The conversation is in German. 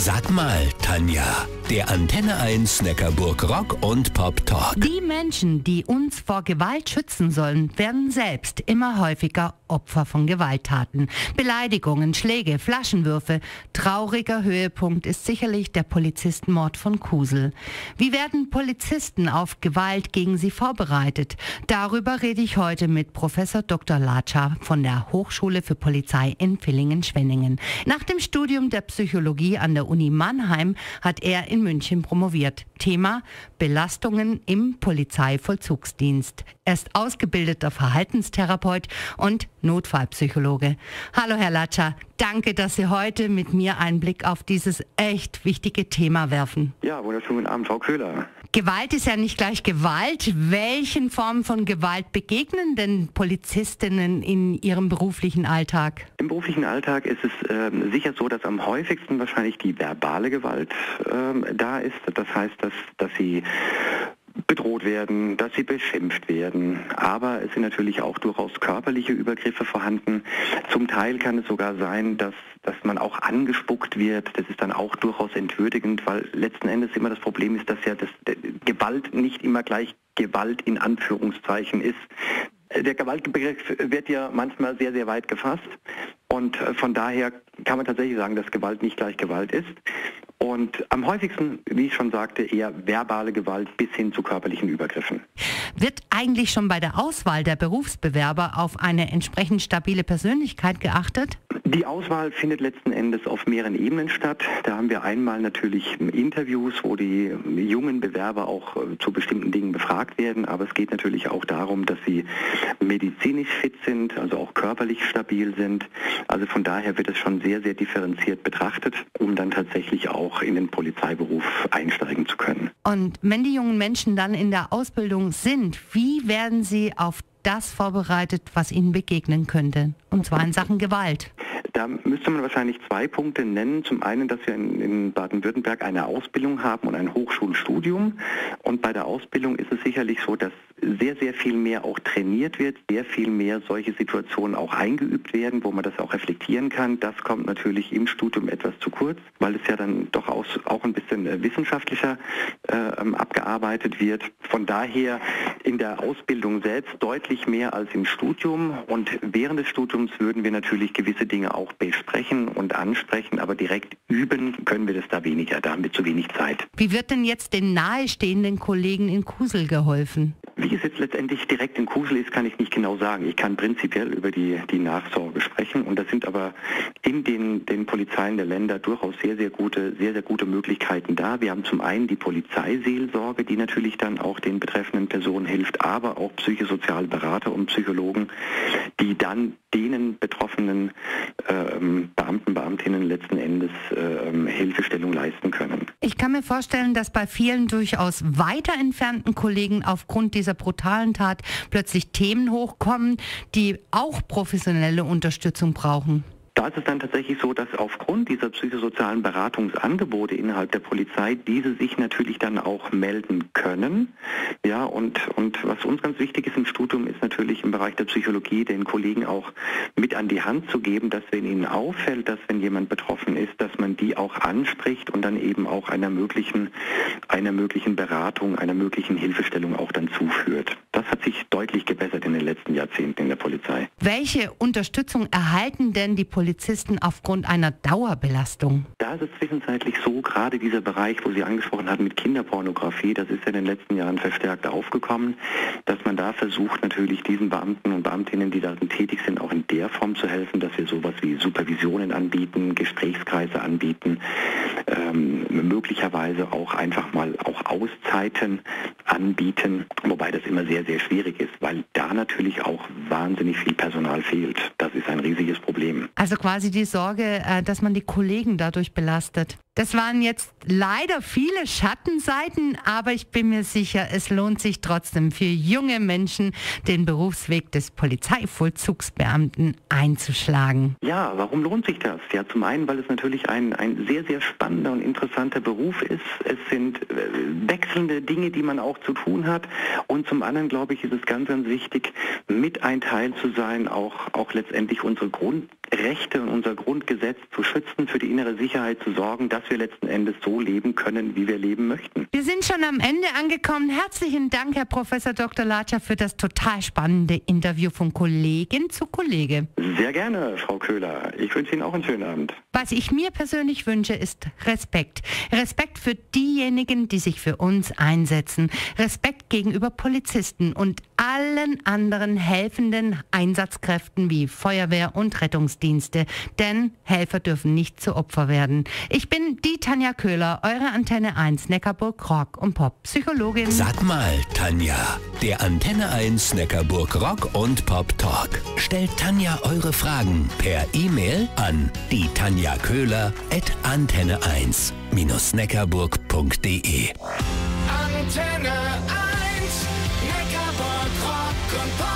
Sag mal, Tanja, der Antenne 1 Neckarburg Rock und Pop Talk. Die Menschen, die uns vor Gewalt schützen sollen, werden selbst immer häufiger Opfer von Gewalttaten. Beleidigungen, Schläge, Flaschenwürfe. Trauriger Höhepunkt ist sicherlich der Polizistenmord von Kusel. Wie werden Polizisten auf Gewalt gegen sie vorbereitet? Darüber rede ich heute mit Professor Dr. Latscher von der Hochschule für Polizei in Villingen-Schwenningen. Nach dem Studium der Psychologie an der Uni Mannheim hat er in München promoviert. Thema: Belastungen im Polizeivollzugsdienst. Er ist ausgebildeter Verhaltenstherapeut und Notfallpsychologe. Hallo Herr Latscher, danke, dass Sie heute mit mir einen Blick auf dieses echt wichtige Thema werfen. Ja, wunderschönen guten Abend, Frau Köhler. Gewalt ist ja nicht gleich Gewalt. Welchen Formen von Gewalt begegnen denn Polizistinnen in ihrem beruflichen Alltag? Im beruflichen Alltag ist es sicher so, dass am häufigsten wahrscheinlich die verbale Gewalt da ist. Das heißt, dass sie bedroht werden, dass sie beschimpft werden. Aber es sind natürlich auch durchaus körperliche Übergriffe vorhanden. Zum Teil kann es sogar sein, dass man auch angespuckt wird. Das ist dann auch durchaus entwürdigend, weil letzten Endes immer das Problem ist, dass ja Gewalt nicht immer gleich Gewalt in Anführungszeichen ist. Der Gewaltbegriff wird ja manchmal sehr, sehr weit gefasst. Und von daher kann man tatsächlich sagen, dass Gewalt nicht gleich Gewalt ist. Und am häufigsten, wie ich schon sagte, eher verbale Gewalt bis hin zu körperlichen Übergriffen. Wird eigentlich schon bei der Auswahl der Berufsbewerber auf eine entsprechend stabile Persönlichkeit geachtet? Die Auswahl findet letzten Endes auf mehreren Ebenen statt. Da haben wir einmal natürlich Interviews, wo die jungen Bewerber auch zu bestimmten Dingen befragt werden. Aber es geht natürlich auch darum, dass sie medizinisch fit sind, also auch körperlich stabil sind. Also von daher wird es schon sehr, sehr differenziert betrachtet, um dann tatsächlich auch in den Polizeiberuf einsteigen zu können. Und wenn die jungen Menschen dann in der Ausbildung sind, wie werden sie auf das vorbereitet, was ihnen begegnen könnte? Und zwar in Sachen Gewalt. Da müsste man wahrscheinlich zwei Punkte nennen. Zum einen, dass wir in Baden-Württemberg eine Ausbildung haben und ein Hochschulstudium. Und bei der Ausbildung ist es sicherlich so, dass sehr, sehr viel mehr auch trainiert wird, sehr viel mehr solche Situationen auch eingeübt werden, wo man das auch reflektieren kann. Das kommt natürlich im Studium etwas zu kurz, weil es ja dann doch auch ein bisschen wissenschaftlicher abgearbeitet wird. Von daher in der Ausbildung selbst deutlich mehr als im Studium. Und während des Studiums würden wir natürlich gewisse Dinge auch besprechen und ansprechen, aber direkt üben können wir das da weniger, da haben wir zu wenig Zeit. Wie wird denn jetzt den nahestehenden Kollegen in Kusel geholfen? Wie es jetzt letztendlich direkt in Kusel ist, kann ich nicht genau sagen. Ich kann prinzipiell über die Nachsorge sprechen und das sind aber in den Polizeien der Länder durchaus sehr, sehr gute Möglichkeiten da. Wir haben zum einen die Polizeiseelsorge, die natürlich dann auch den betreffenden Personen hilft, aber auch psychosoziale Berater und Psychologen, die dann denen betroffenen Beamten, Beamtinnen letzten Endes Hilfestellung leisten können. Ich kann mir vorstellen, dass bei vielen durchaus weiter entfernten Kollegen aufgrund dieser brutalen Tat plötzlich Themen hochkommen, die auch professionelle Unterstützung brauchen. Da ist es dann tatsächlich so, dass aufgrund dieser psychosozialen Beratungsangebote innerhalb der Polizei diese sich natürlich dann auch melden können. Ja, und was uns ganz wichtig ist im Studium, ist natürlich im Bereich der Psychologie den Kollegen auch mit an die Hand zu geben, dass wenn ihnen auffällt, dass wenn jemand betroffen ist, dass man die auch anspricht und dann eben auch einer möglichen Beratung, einer möglichen Hilfestellung auch dann zuführt. Das hat sich deutlich gebessert in den letzten Jahrzehnten in der Polizei. Welche Unterstützung erhalten denn die Polizisten aufgrund einer Dauerbelastung? Da ist es zwischenzeitlich so, gerade dieser Bereich, wo Sie angesprochen haben mit Kinderpornografie, das ist ja in den letzten Jahren verstärkt aufgekommen, dass man da versucht, natürlich diesen Beamten und Beamtinnen, die darin tätig sind, auch in der Form zu helfen, dass wir sowas wie Supervisionen anbieten, Gesprächskreise anbieten, möglicherweise auch einfach mal auch Auszeiten anbieten, wobei das immer sehr, sehr schwierig ist, weil da natürlich auch wahnsinnig viel Personal fehlt. Das ist ein riesiges Problem. Also quasi die Sorge, dass man die Kollegen dadurch belastet. Das waren jetzt leider viele Schattenseiten, aber ich bin mir sicher, es lohnt sich trotzdem für junge Menschen, den Berufsweg des Polizeivollzugsbeamten einzuschlagen. Ja, warum lohnt sich das? Ja, zum einen, weil es natürlich ein sehr, sehr spannender und interessanter Beruf ist. Es sind wechselnde Dinge, die man auch zu tun hat. Und zum anderen, glaube ich, ist es ganz, ganz wichtig, mit ein Teil zu sein, auch letztendlich unsere Grundrechte und unser Grundgesetz zu schützen, für die innere Sicherheit zu sorgen. Das wir letzten Endes so leben können, wie wir leben möchten. Wir sind schon am Ende angekommen. Herzlichen Dank, Herr Professor Dr. Latscher, für das total spannende Interview von Kollegin zu Kollege. Sehr gerne, Frau Köhler. Ich wünsche Ihnen auch einen schönen Abend. Was ich mir persönlich wünsche, ist Respekt. Respekt für diejenigen, die sich für uns einsetzen. Respekt gegenüber Polizisten und allen anderen helfenden Einsatzkräften wie Feuerwehr und Rettungsdienste. Denn Helfer dürfen nicht zu Opfer werden. Ich bin die Tanja Köhler, eure Antenne 1 Neckarburg Rock und Pop Psychologin. Sag mal, Tanja, der Antenne 1 Neckarburg Rock und Pop Talk. Stellt Tanja eure Fragen per E-Mail an die Tanja Köhler @antenne1-neckarburg.de. Antenne 1, Neckarburg Rock und Pop.